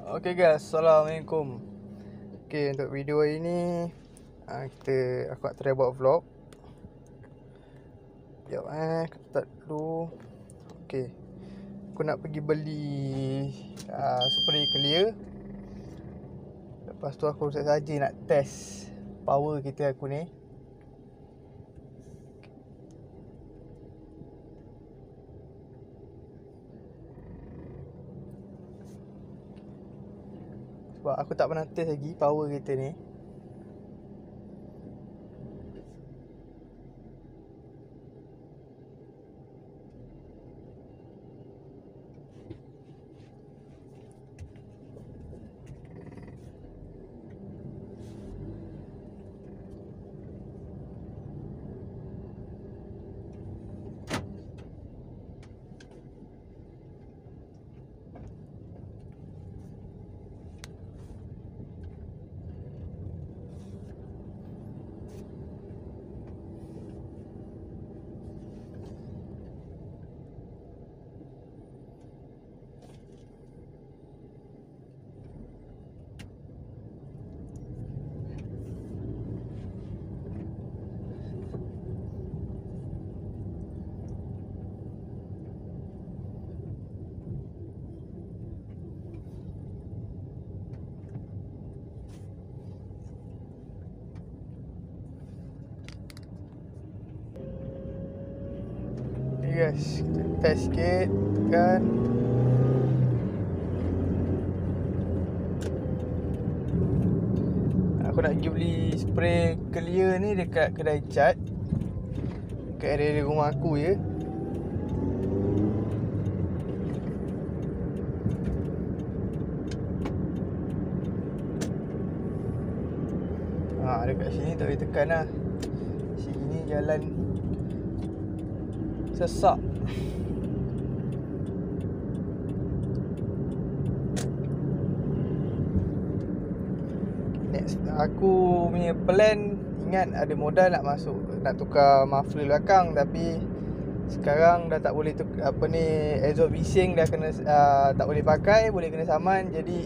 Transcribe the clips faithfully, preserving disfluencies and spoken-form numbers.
Okay guys, Assalamualaikum. Okay, untuk video hari ni kita, aku nak try buat vlog. Sekejap eh, aku start dulu. Okay, aku nak pergi beli uh, spray clear. Lepas tu aku saja nak test power kereta aku ni. Sebab aku tak pernah test lagi power kereta ni. Guys, kita test sikit kan. Aku nak pergi beli spray clear ni dekat kedai cat dekat area rumah aku je. Ha, dekat sini tak boleh tekan lah. Sini jalan sesak. Next, aku punya plan, ingat ada modal nak masuk, nak tukar muffler belakang, tapi sekarang dah tak boleh tukar, apa ni, exhaust bising dah kena uh, tak boleh pakai, boleh kena saman. Jadi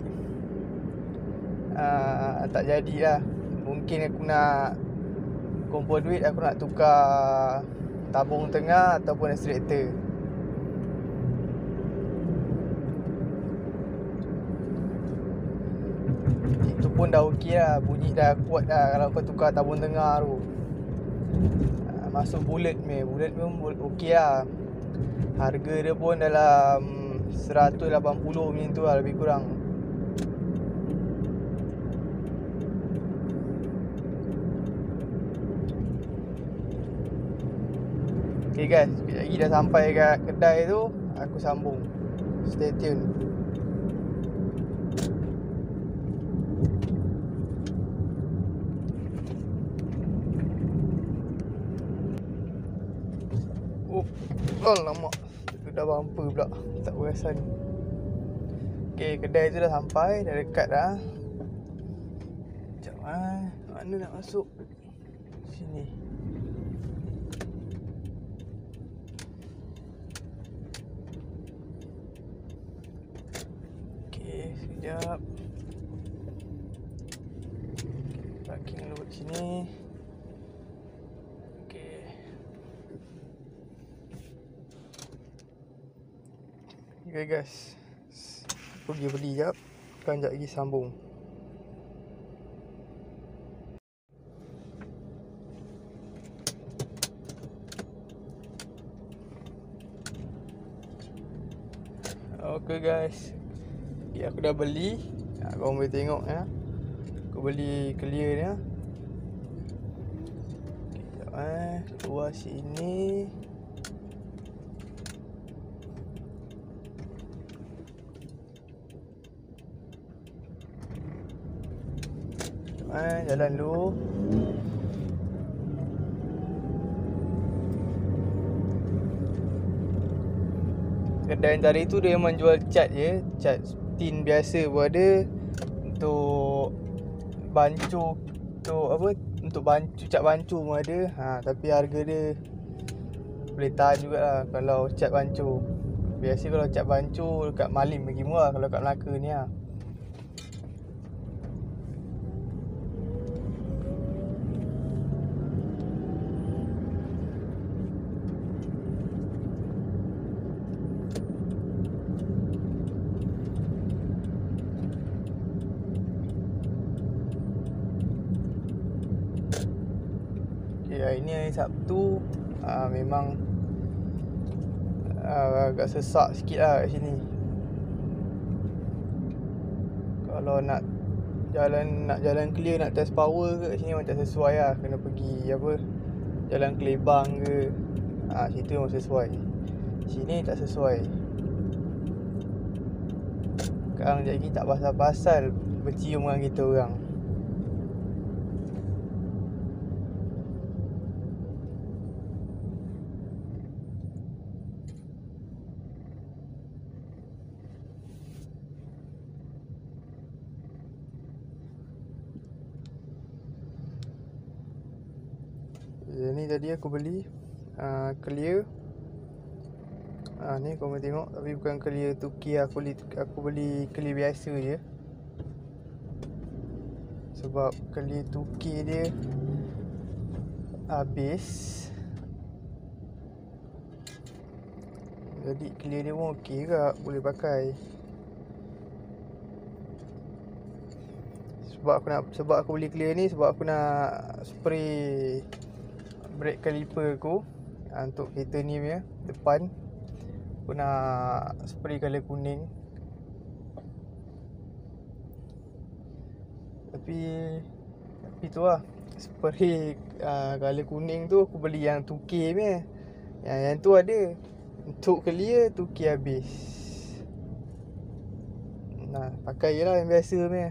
uh, tak jadilah. Mungkin aku nak kumpul duit, aku nak tukar tabung tengah ataupun extractor. Itu pun dah okey lah, bunyi dah kuat dah kalau kau tukar tabung tengah tu. Masuk bullet ni, bullet pun okey lah. Harga dia pun dalam seratus lapan puluh macam tu lah, lebih kurang. Okay guys, sekejap lagi dah sampai kat kedai tu, aku sambung. Stay tune. Oh, alamak, dah bumper pula, tak perasan. Okay, kedai tu dah sampai, dah dekat dah. Sekejap ah, mana nak masuk? Sini. Sekejap. Parking dulu kat sini. Okey. Okay guys, aku pergi beli jap. Kan jap lagi sambung. Okay guys, aku dah beli. Ha, korang boleh tengok ya. Aku beli clear ni ya. Sekejap eh, keluar sini. Sekejap eh, jalan dulu. Kedai yang tadi tu dia memang jual cat je, cat tin biasa pun ada. Untuk bancu, untuk apa, untuk bancu, cat bancu pun ada. Ha, tapi harga dia boleh tahan jugalah kalau cat bancu. Biasa kalau cat bancu dekat Malim lagi murah kalau kat Melaka ni lah. Okay, hari ni hari Sabtu. uh, Memang uh, agak sesak sikit lah kat sini. Kalau nak jalan nak jalan clear, nak test power ke kat sini memang tak sesuai lah. Kena pergi apa, Jalan Kelebang ke, ha, situ memang sesuai. Sini tak sesuai. Sekarang sekejap lagi tak pasal-pasal bercium dengan kita orang. Ni tadi aku beli uh, clear. Ah, ni kau boleh tengok, tapi bukan clear two K. Aku beli aku beli clear biasa je. Sebab clear two K dia habis. Jadi clear dia pun okey ke, boleh pakai. Sebab aku nak sebab aku beli clear ni sebab aku nak spray brake caliper aku, ha, untuk kereta ni punya depan. Aku nak spray colour kuning. Tapi Tapi tu lah, spray uh, colour kuning tu aku beli yang two K punya. Yang, yang tu ada. Untuk clear two K habis. Nah, pakai je lah yang biasa punya.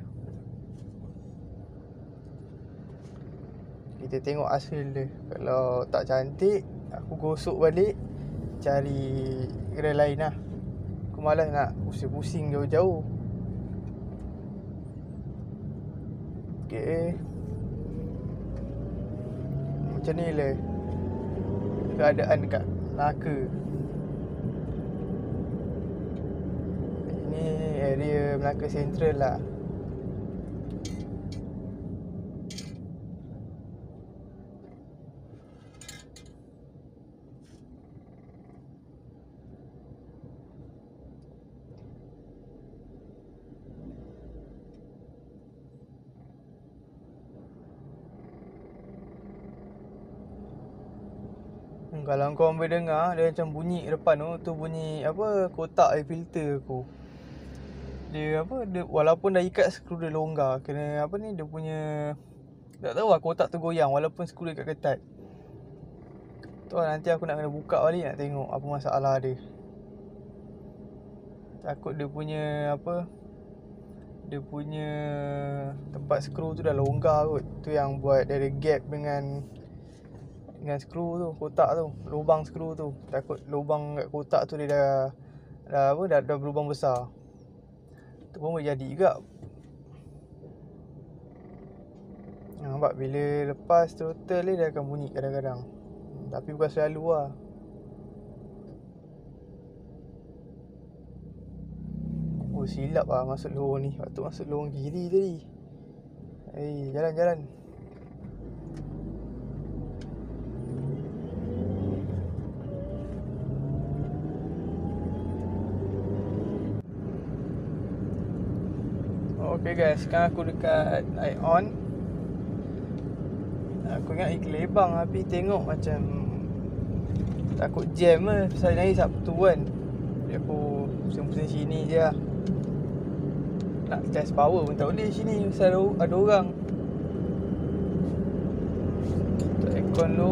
Kita tengok hasil dia. Kalau tak cantik, aku gosok balik, cari gerai lain lah. Aku malas nak pusing-pusing jauh-jauh. Okay, macam ni lah keadaan dekat Melaka. Ini area Melaka Central lah. Kalau kau boleh dengar, dia macam bunyi depan tu, tu bunyi apa, kotak air filter aku. Dia apa, dia walaupun dah ikat skru dia longgar, kena apa ni, dia punya tak tahu lah, kotak tu goyang walaupun skru dia ikat ketat. Tu lah, nanti aku nak kena buka balik nak tengok apa masalah dia. Takut dia punya apa, dia punya tempat skru tu dah longgar kot. Tu yang buat dia ada gap dengan dengan skru tu, kotak tu, lubang skru tu. Takut lubang kat kotak tu dia dah dah apa, dah, dah berlubang besar. Tu pun boleh jadi juga. Nampak bila lepas throttle dia, dia akan bunyi kadang-kadang. Tapi bukan selalu lah. Oh, silap lah masuk lorong ni. Waktu masuk lorong kiri tadi. Eh, jalan-jalan. Okay guys, sekarang aku dekat Ion. Aku ingat pergi Kelebang, tapi tengok macam takut jam lah. Pasal hari Sabtu kan. Jadi aku pusing-pusing sini je lah. Nak test power pun tak boleh sini, pasal ada, ada orang. Tutup aircon dulu.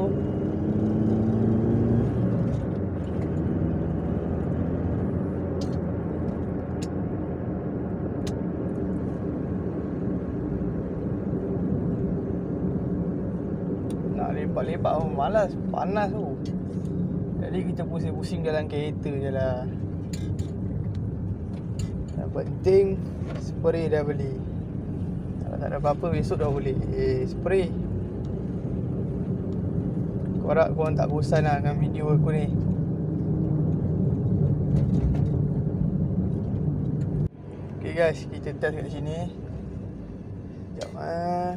Lepak-lepak pun malas, panas tu. Jadi kita pusing-pusing dalam kereta je lah. Yang penting spray dah beli. Kalau tak ada apa-apa besok dah boleh eh, spray. Aku harap korang tak bosan lah dengan video aku ni. Okay guys, kita test kat sini. Sekejap lah.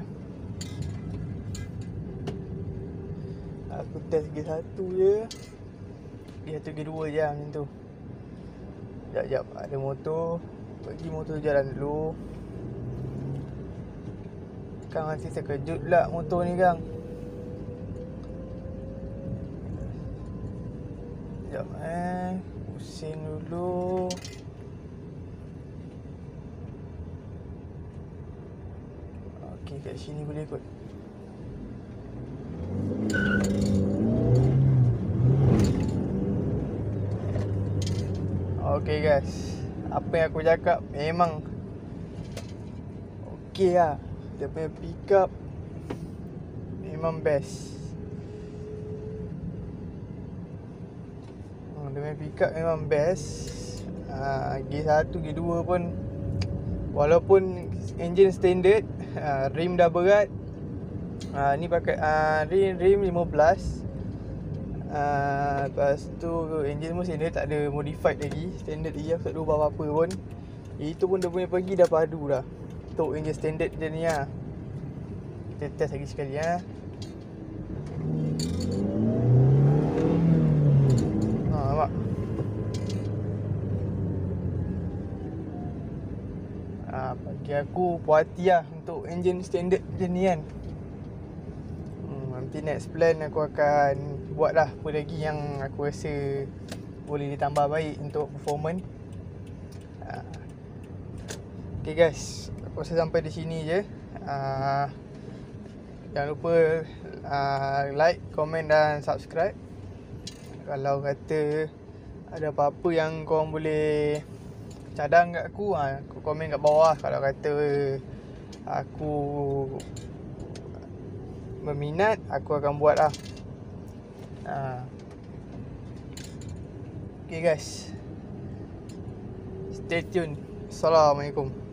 Aku test gear satu je. Gear satu, gear dua je lah macam tu. Sekejap, sekejap. Ada motor. Bagi motor jalan dulu. Kang nanti terkejut pula motor ni Kang. eh pusing dulu. Okey, kat sini boleh kot. Okey guys, apa yang aku cakap memang okey lah. Dia punya pick up memang best. hmm, Dia punya pick up memang best. uh, Gear satu, gear dua pun, walaupun engine standard, uh, rim dah berat. uh, Ni pakai uh, rim, rim lima belas. uh, Lepas tu engine pun standard, tak ada modified lagi. Standard lagi, aku tak ada ubah apa-apa pun. Itu pun dia punya pergi dah padu dah untuk engine standard je ni lah. Kita test lagi sekali lah. Ha, nampak? Ha, bagi aku puas hati lah untuk engine standard je ni kan. hmm, Nanti next plan aku akan buat lah apa lagi yang aku rasa boleh ditambah baik untuk performance. ha. Okay guys, aku rasa sampai di sini je. uh, Jangan lupa uh, like, komen dan subscribe. Kalau kata ada apa-apa yang korang boleh cadang kat aku, ha, aku komen kat bawah. Kalau kata aku berminat, aku akan buat lah. ha. Okay guys, stay tune. Assalamualaikum.